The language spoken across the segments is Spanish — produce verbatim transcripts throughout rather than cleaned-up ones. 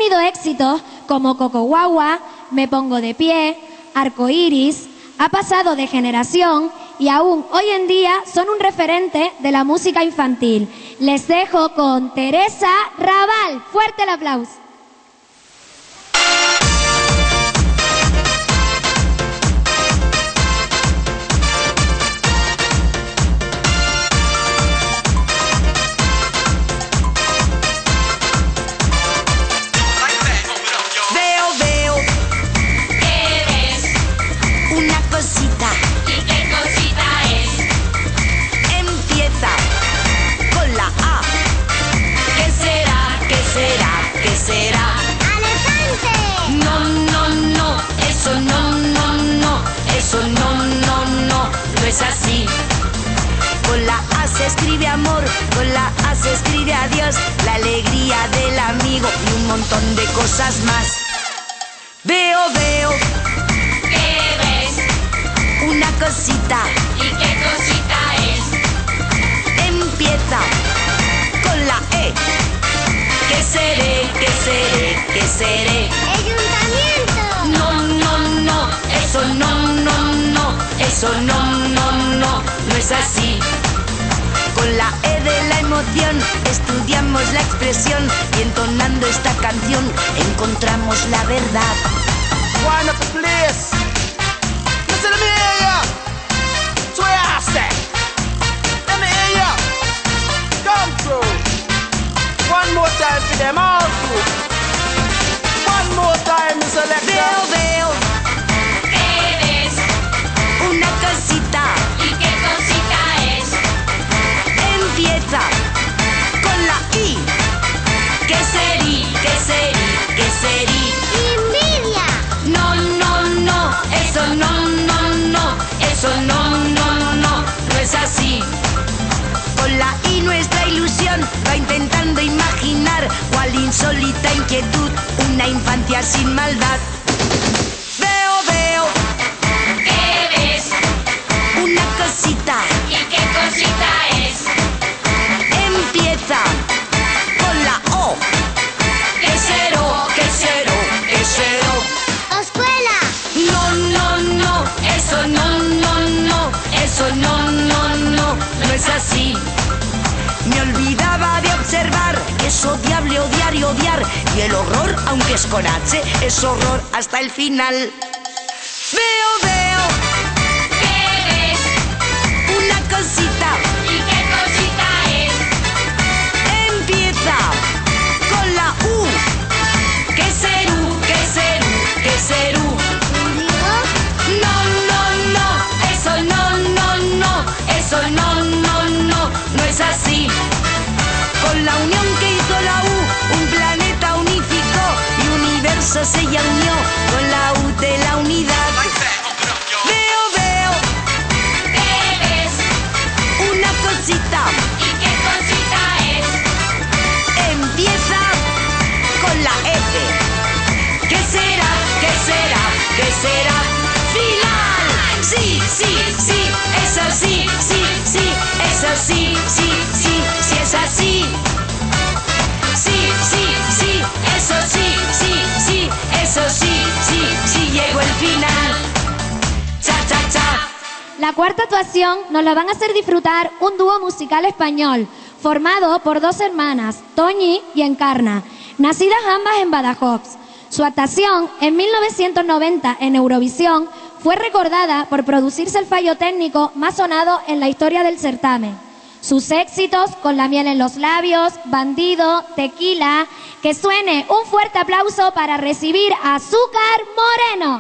tenido éxitos como Coco Guagua, Me Pongo de Pie, Arcoiris, ha pasado de generación y aún hoy en día son un referente de la música infantil. Les dejo con Teresa Raval. Fuerte el aplauso. Así, con la A se escribe amor, con la A se escribe adiós, la alegría del amigo y un montón de cosas más. Veo, veo. ¿Qué ves? Una cosita. ¿Y qué cosita es? Empieza con la E. ¿Qué seré? ¿Qué seré? ¿Qué seré? ¡Ayuntamiento! No, no, no, eso no, no, no, eso no, no, no, no es así. Con la E de la emoción estudiamos la expresión y entonando esta canción encontramos la verdad. Wind up the place. Listen to me here. So I say, let me hear ya. Come through. One more time for them all through. One more time, Mister Selector. Veo, veo. ¿Qué ves? Una cosita. ¿Y qué cosita es? Empieza con la I. ¿Qué serí? ¿Qué serí? ¿Qué serí? ¡Envidia! No, no, no, eso no, no, no, eso no, no, no, no es así. Con la I nuestra ilusión va intentando imaginar cuál insólita inquietud, una infancia sin maldad. Veo, veo. ¿Qué ves? Una cosita. ¿Y qué cosita es? Empieza con la O. ¿Qué cero? ¿Qué cero? ¿Qué cero? ¡Escuela! No, no, no, eso no, no, no, eso no, no, no, no es así. Me olvidaba de observar que es odiable odiar y odiar, y el horror, aunque es con H, es horror hasta el final. Veo, veo. ¿Qué ves? Una cosita. ¿Y qué cosita es? Empieza con la U. ¿Qué serú? ¿Qué serú? ¿Qué serú? No, no, no, eso no, no, no, eso no, no, no, no es así. Con la unión que hizo la U, un planeta unificó y universo se ya unió con la U de la unidad. Veo, veo. ¿Qué ves? Una cosita. ¿Y qué cosita es? Empieza con la F. ¿Qué será? ¿Qué será? ¿Qué será? ¡Final! Sí, sí, sí, eso sí, sí, sí, eso sí, sí, sí, sí es así. Sí, sí, sí, eso sí, sí, sí, eso sí, sí, sí, llegó el final. Cha, cha, cha. La cuarta actuación nos la van a hacer disfrutar un dúo musical español formado por dos hermanas, Toñi y Encarna, nacidas ambas en Badajoz. Su actuación en mil novecientos noventa en Eurovisión fue recordada por producirse el fallo técnico más sonado en la historia del certamen. Sus éxitos con La miel en los labios, Bandido, Tequila. Que suene un fuerte aplauso para recibir a Azúcar Moreno.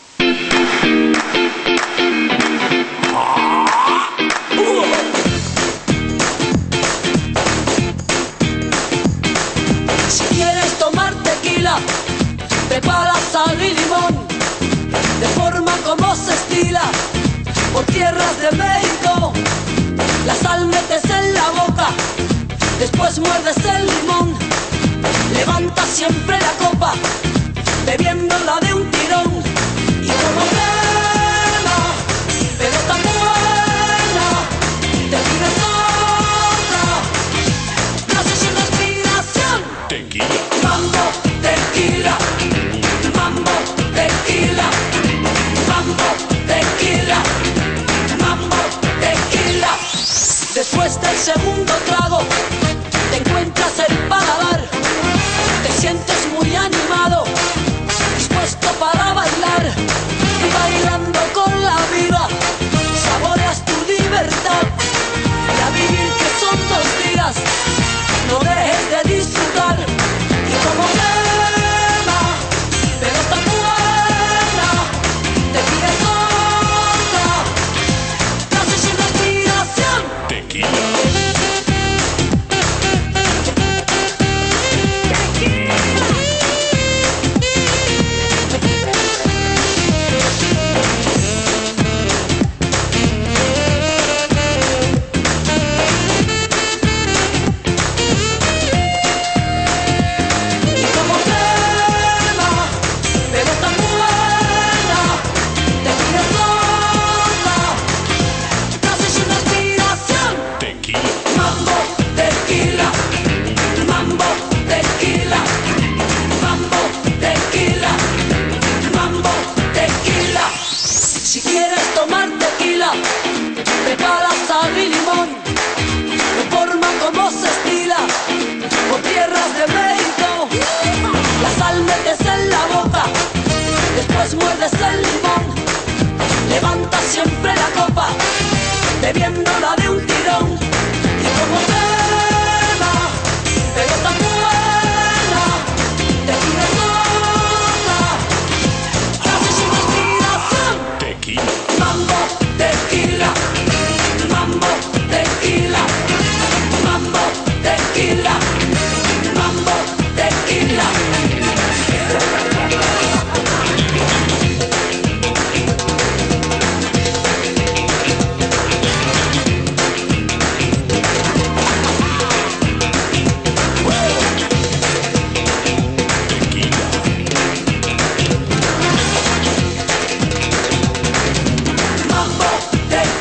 Si quieres tomar tequila, prepara sal y limón, de forma como se estila por tierras de México. La sal metes en la boca, después muerdes el limón, levanta siempre la copa, bebiéndola de un tirón. Y como quema, pero tan buena, te pides otra, no sé si es respiración. Tequila. Mambo, tequila.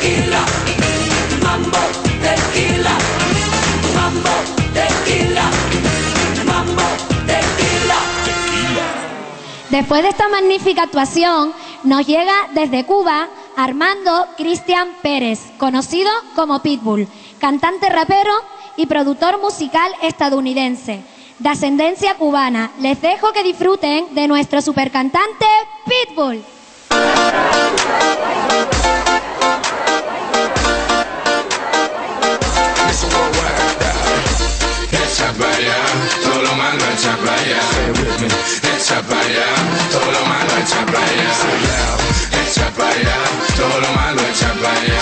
tequila, mambo, tequila, mambo, tequila, mambo, tequila. Después de esta magnífica actuación, nos llega desde Cuba Armando Cristian Pérez, conocido como Pitbull, cantante rapero y productor musical estadounidense, de ascendencia cubana. Les dejo que disfruten de nuestro supercantante Pitbull. Echa para allá, todo lo malo echa para allá. Echa para allá, todo lo malo echa para allá. Echa para allá, todo lo malo echa para allá.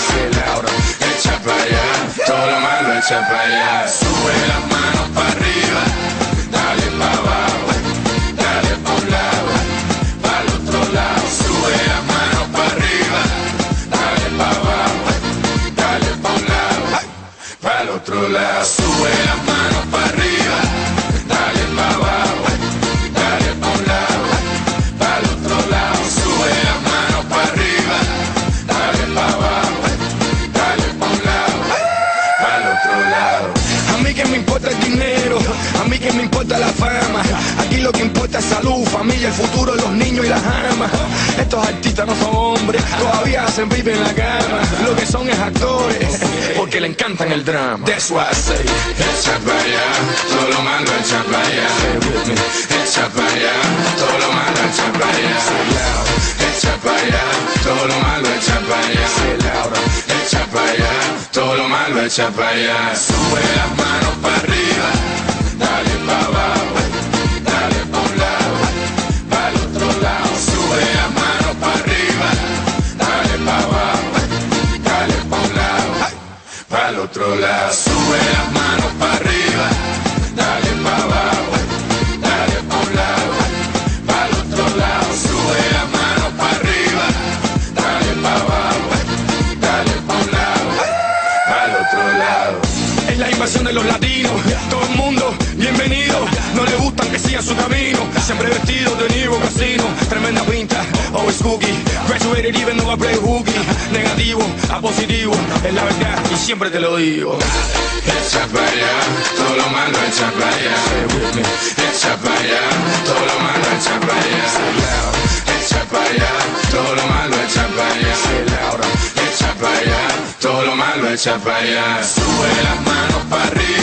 Echa para allá, todo lo malo echa para allá. Sube las manos para arriba, dale para abajo, dale para un lado, para el otro lado. Sube las manos para arriba, dale para abajo, dale para un lado, para el otro lado. Sube las manos para arriba, dale para abajo, dale para un lado, para el otro lado. Sube las manos para arriba, dale para abajo, dale para un lado, para el otro lado. A mí que me importa el dinero, a mí que me importa la fama. Aquí lo que importa es salud, familia, el futuro de los niños y las amas. Estos artistas no son hombres, todavía se viven en la cama. Lo que son es actores, porque le encantan el drama. That's why I say, echa para allá, todo lo malo echa para allá. Echa para allá, todo lo malo echa para allá. Echa para allá, todo lo malo echa para allá. Echa para allá, todo lo malo echa para allá. Sube las manos para arriba, dale para abajo, dale para un lado, para el otro lado. Sube las manos para arriba, dale para abajo, dale para un lado, para el otro lado. Sube las manos para arriba, dale para abajo, dale para un lado, para el otro lado. Sube las manos para arriba, dale para abajo, dale para un lado, para el otro lado. es la invasión de los latinos. Todo el mundo, bienvenido. No le gustan que sigan su camino. Siempre vestido de Niro Casino. Tremenda pinta, always cookie. Graduated even though I play hooky. Negativo a positivo, es la verdad y siempre te lo digo. Echa para allá, todo lo malo echa para allá. Echa para allá, todo lo malo echa para allá. Echa para allá, todo lo malo echa para allá. Echa para allá, todo lo malo echa para allá. Sube las manos para arriba.